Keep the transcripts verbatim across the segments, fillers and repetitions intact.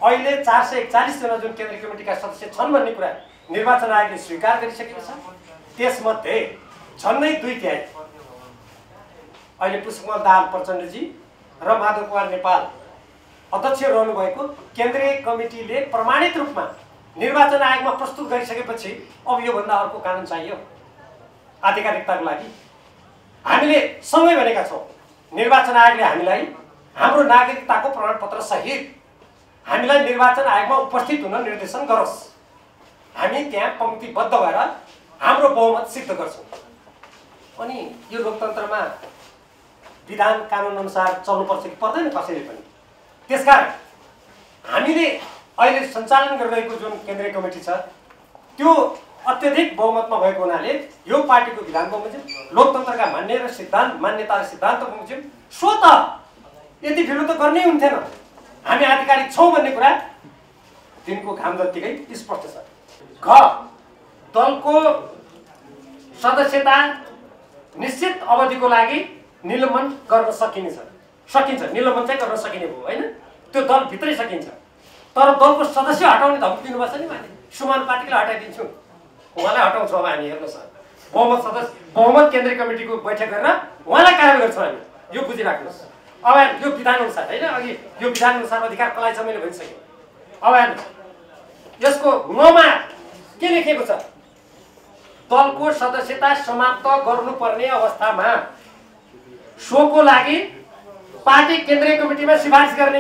अहिले चार सय एकचालिस जना जुन केन्द्रीय कमिटीका सदस्य छन् भन्ने कुरा निर्वाचन आयोगले स्वीकार गरिसकेको छ। त्यसमध्ये झन्डै दुई तिहाई अहिले पुष्पकमल दाहाल प्रचण्डजी र माधव कुमार नेपाल अध्यक्ष रहनु भएको केन्द्रीय कमिटीले प्रमाणित रूपमा निर्वाचन आयोगमा प्रस्तुत गरिसकेपछि अब योभन्दा अर्को कानुन चाहियो आधिकारिकताको लागि। हामीले समय भनेका छौँ, निर्वाचन आयोगले हामीलाई हाम्रो नागरिकताको प्रमाणपत्र सहित हामीलाई निर्वाचन आयोगमा उपस्थित हुन निर्देशन गरोस्। हामी त्यहाँ पंक्तिबद्ध भएर हाम्रो बहुमत सिद्ध गर्छौँ। अनि यो लोकतन्त्रमा विधान कानुन अनुसार चल्नुपर्छ कि पर्दैन कसैले पनि। त्यसकारण हामीले अहिले सञ्चालन गरिरहेको जुन केन्द्रीय कमिटी छ त्यो अत्यधिक बहुमतमा भएको हुनाले यो पार्टीको विधान बमोजिम लोकतन्त्रका मान्य र सिद्धान्त मान्यता र सिद्धान्त बमोजिम स्वत यति ढिलो त गर्नै हुन्थेन। हामी आधिकारिक छौँ भन्ने कुरा दिनको घाम जत्तिकै स्पष्ट छ। घ दलको सदस्यता निश्चित अवधिको लागि निलम्बन गर्न सकिन्छ सकिन्छ निलम्बन चाहिँ गर्न सकिने भयो होइन, त्यो दलभित्रै सकिन्छ। तर दलको सदस्य हटाउने धम्की दिनुपर्छ नि। मैले समानुपातिकलाई हटाइदिन्छु, उहाँलाई हटाउँछौँ। अब हामी हेर्नुहोस् बहुमत सदस्य बहुमत केन्द्रीय कमिटीको बैठक गरेर उहाँलाई कार्य गर्छौँ हामी, यो बुझिराख्नुहोस्। अब यो विधान अनुसार होइन, अघि यो विधान अनुसार अधिकार कसलाई छ मैले भनिसकेँ। अब हेर्नुहोस् यसको नमा के लेखेको छ, दलको सदस्यता समाप्त गर्नुपर्ने अवस्थामा सोको लागि पार्टी केन्द्रीय कमिटीमा सिफारिस गर्ने।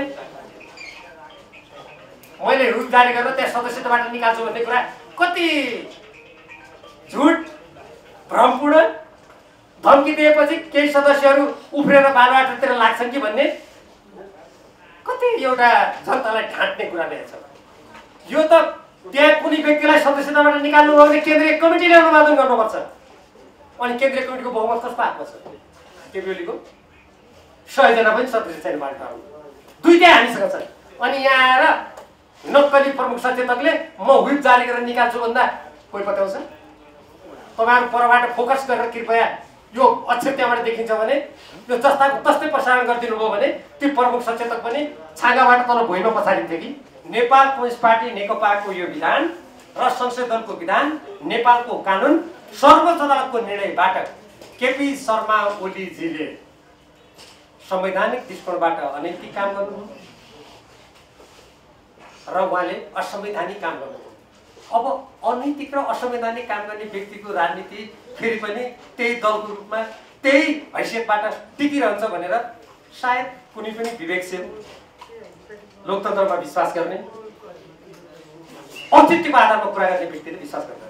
मैले रुल जारी गरेर त्यहाँ सदस्यताबाट निकाल्छु भन्ने कुरा कति झुट भ्रमपूर्ण, धम्की दिएपछि केही सदस्यहरू उफ्रेर बालुवाटातिर लाग्छन् कि भन्ने कति एउटा जनतालाई ढाँट्ने कुरा रहेछ। यो त त्यहाँ कुनै व्यक्तिलाई सदस्यताबाट निकाल्नु भयो भने केन्द्रीय कमिटीले अनुमोदन गर्नुपर्छ। अनि केन्द्रीय कमिटीको बहुमत कसको हातमा छ? केपी ओलीको सयजना पनि सदस्य छैन पार्टीमा, दुईटै हामीसँग छन्। अनि यहाँ आएर नक्कली प्रमुख सचेतकले म व्हिप जारी गरेर निकाल्छु भन्दा कोही पत्याउँछ? तपाईँहरू परबाट फोकस गरेर कृपया यो अक्षर त्यहाँबाट देखिन्छ भने यो जस्ताको तस्तै प्रसारण गरिदिनु भयो भने त्यो प्रमुख सचेतक पनि छाँगाबाट तल भुइँमा पछाडिन्थ्यो कि। नेपाल कम्युनिस्ट पार्टी नेकपाको यो विधान र संसदीय दलको विधान नेपालको कानुन सर्वोच्च अदालतको निर्णयबाट केपी शर्मा ओलीजीले संवैधानिक दृष्टिकोणबाट अनैतिक काम गर्नुभयो र उहाँले असंवैधानिक काम गर्नुभयो। अब अनैतिक र असंवैधानिक काम गर्ने व्यक्तिको राजनीति फेरि पनि त्यही दलको रूपमा त्यही हैसियतबाट टिकिरहन्छ भनेर सायद कुनै पनि विवेकशील लोकतन्त्रमा विश्वास गर्ने औचित्यको आधारमा कुरा गर्ने व्यक्तिले विश्वास गर्छ।